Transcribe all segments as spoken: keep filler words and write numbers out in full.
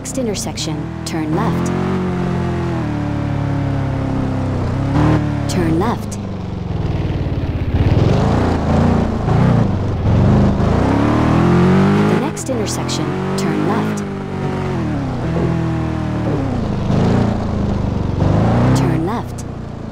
next intersection, turn left. Turn left. At the next intersection, turn left. Turn left.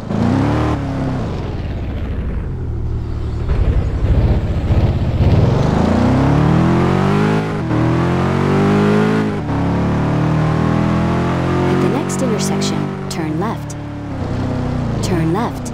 At the next intersection, turn left. Turn left.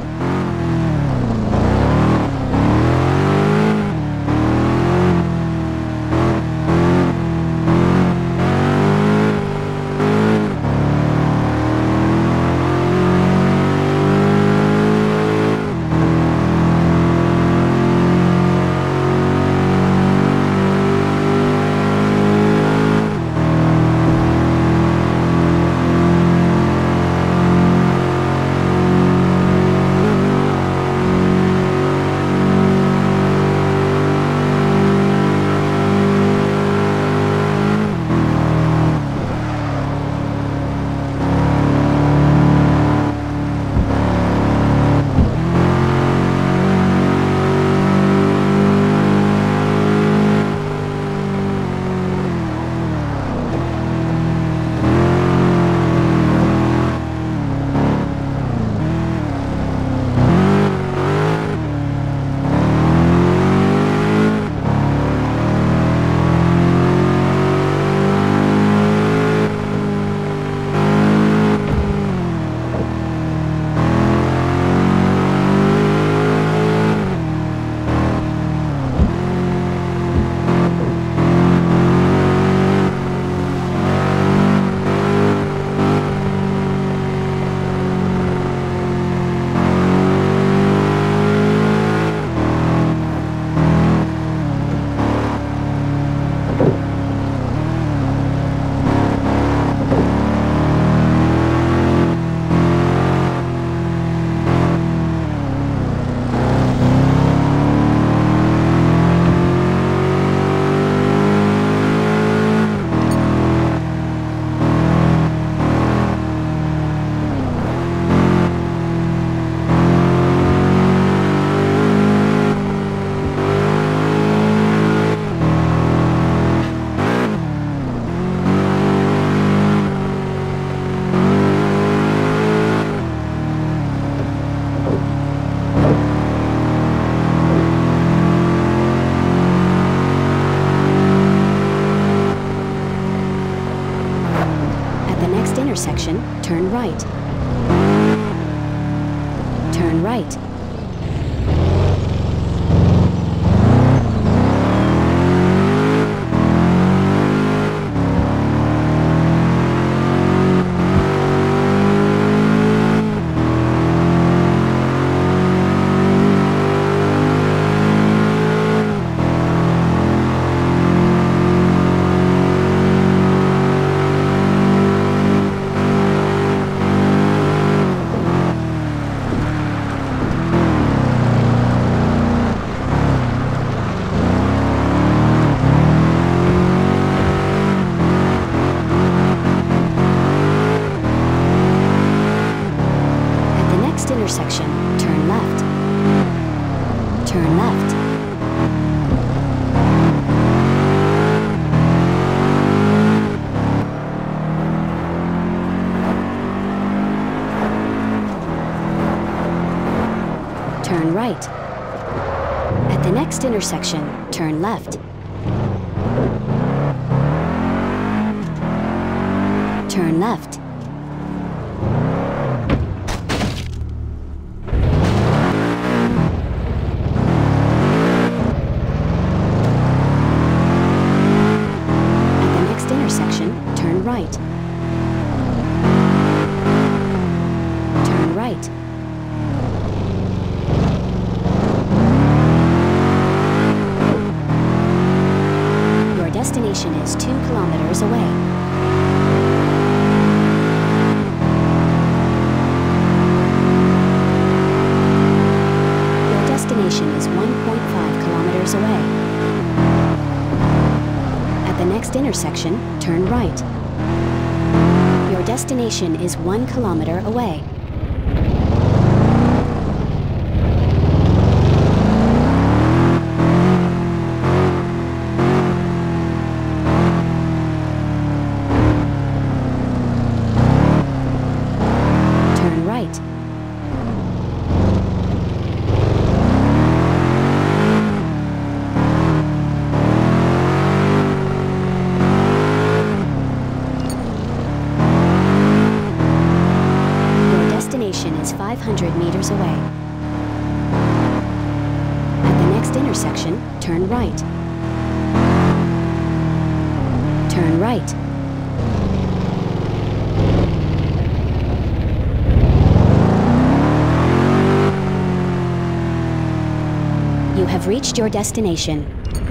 Intersection, turn right. Turn right. Intersection, turn left. Turn left. Turn right. At the next intersection, turn left. Turn left. Turn right. Turn right. Your destination is two kilometers away. Your destination is one point five kilometers away. At the next intersection, turn right. destination is one kilometer away. Turn right. Destination is five hundred meters away. At the next intersection, turn right. Turn right. You have reached your destination.